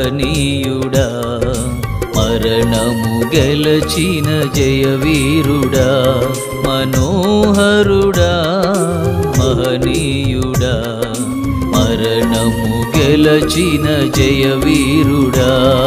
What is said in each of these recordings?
మహనీయుడా మరణము గెలచిన జయవీరుడా మనోహరుడా మహనీయుడా మరణము గెలచిన జయవీరుడా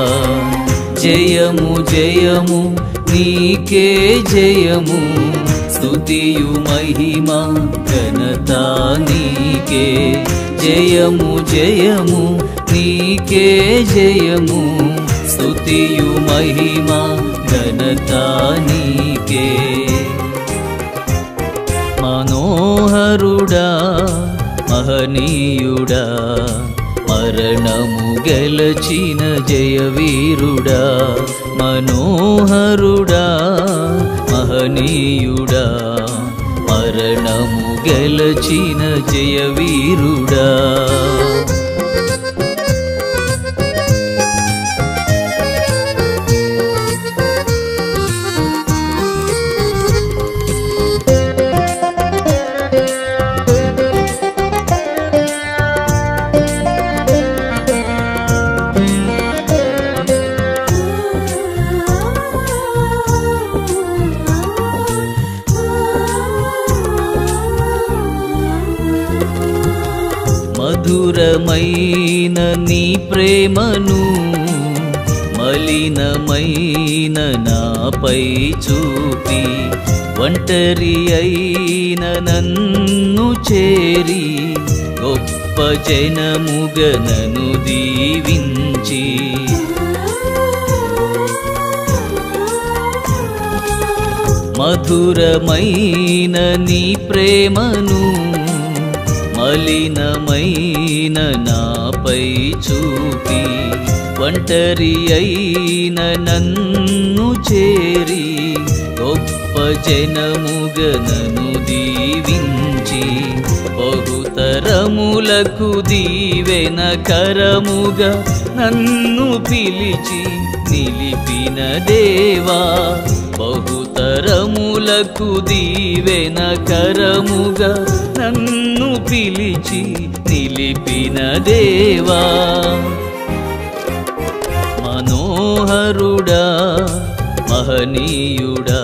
జయము జయము నీకే జయము స్తుతియు మహిమ ఘనత నీకే జయము జయము నీకే జయము స్తుతియు మహిమ ఘనత నీకే మనోహరుడా మహనీయుడా మరణము గెలచిన జయవీరుడా మనోహరుడా మహనీయుడా మరణము గెలచిన జయవీరుడా మధురమైన నీ ప్రేమను మలినమైన నాపై చూపి ఒంటరి అయిన నన్ను చేరి గొప్ప జనముగా నన్ను దీవించి మధురమైన నీ ప్రేమను మలినమైన నాపై చూపి ఒంటరి అయిన నన్ను చేరి గొప్ప జనముగా నన్ను దీవించి బహుతరములకు దీవెనకరముగా నన్ను పిలిచి నిలిపిన దేవా బహుతరములకు దీవెనకరముగా నన్ను పిలిచి నిలిపిన దేవా మనోహరుడా మహనీయుడా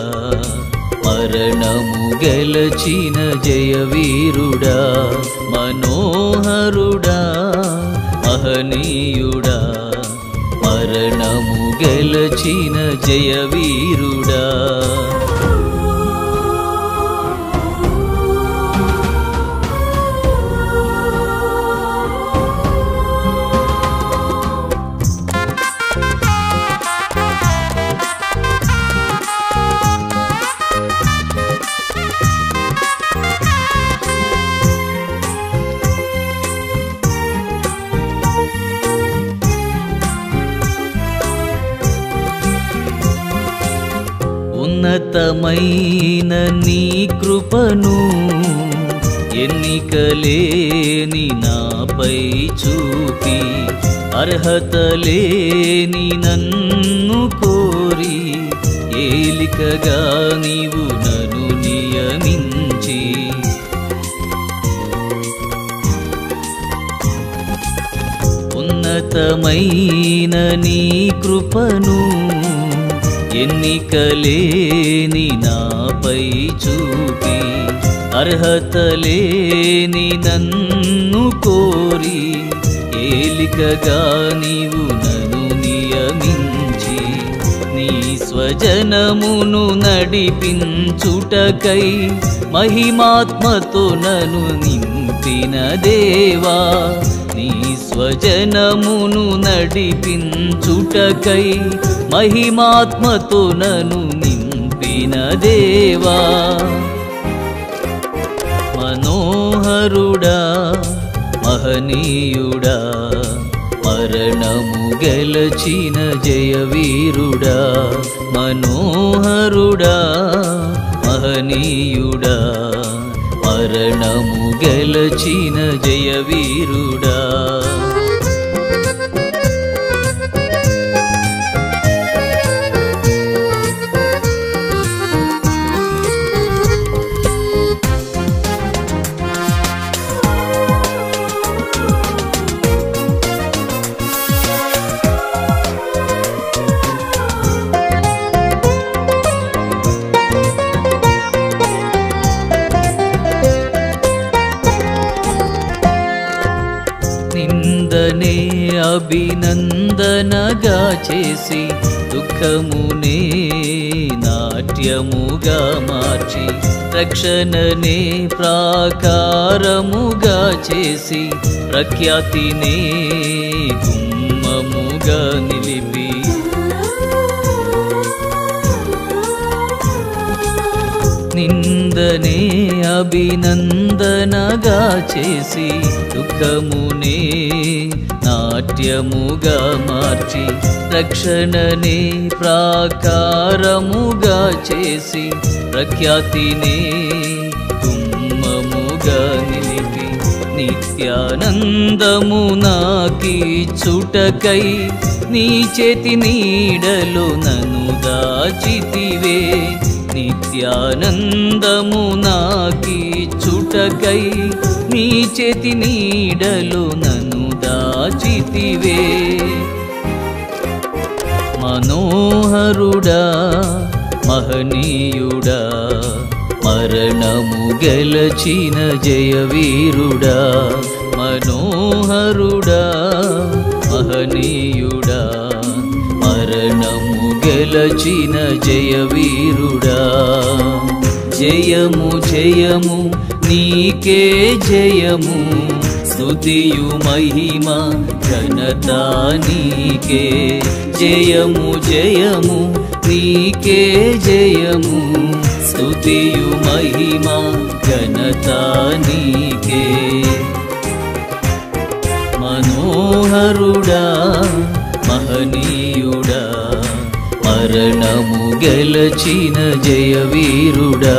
మరణము గెలచిన జయవీరుడా మనోహరుడా మహనీయుడా మరణము గెలచిన జయవీరుడా ఉన్నతమైన నీ కృపను ఎన్నికలేని నాపై చూపి అర్హత లేని నన్ను కోరి ఏలికగా నీవు నన్ను నియమించి ఉన్నతమైన నీ కృపను ఎన్నికలేని నాపై చూపి అర్హత లేని నన్ను కోరి ఏలికగా నీవు నన్ను నియమించి నీ స్వజనమును నడిపించుటకై మహిమాత్మతో నన్ను నింపిన దేవా నీ స్వజనమును నడిపించుటకై మహిమాత్మతో నన్ను నింపిన దేవా మనోహరుడా మహనీయుడా మరణము గెలచిన జయవీరుడా మనోహరుడా మహనీయుడా మరణము గెలచిన జయవీరుడా నిందనే అభినందనగా చేసి దుఃఖమునే నాట్యముగా మార్చి రక్షణనే ప్రాకారముగా చేసి ప్రఖ్యాతినే గుమ్మముగా నిలిపి నిందనే అభినందనగా చేసి దుఃఖమునే నాట్యముగా మార్చి రక్షణనే ప్రాకారముగా చేసి ప్రఖ్యాతినే గుమ్మముగా నిలిపి నిత్యానందము నాకిచ్చుటకై నీ చేతి నీడలో నన్ను దాచితివే నిత్యానందము నాకిచ్చుటకై నీ చేతి నీడలో నన్ను దాచితివే మనోహరుడా మహనీయుడా మరణము గెలచిన జయవీరుడా మనోహరుడా మహనీయుడా మరణము గెలచిన జయవీరుడా జయము జయము నీకే జయము స్తుతియు మహిమ ఘనత నీకే జయము జయము నీకే జయము స్తుతియు మహిమ ఘనత నీకే మనోహరుడా మహనీయుడా మరణము గెలచిన జయవీరుడా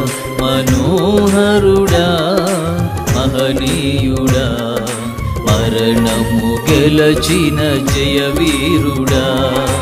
మనోహరుడా మహనీయుడా మరణము గెలచిన జయవీరుడా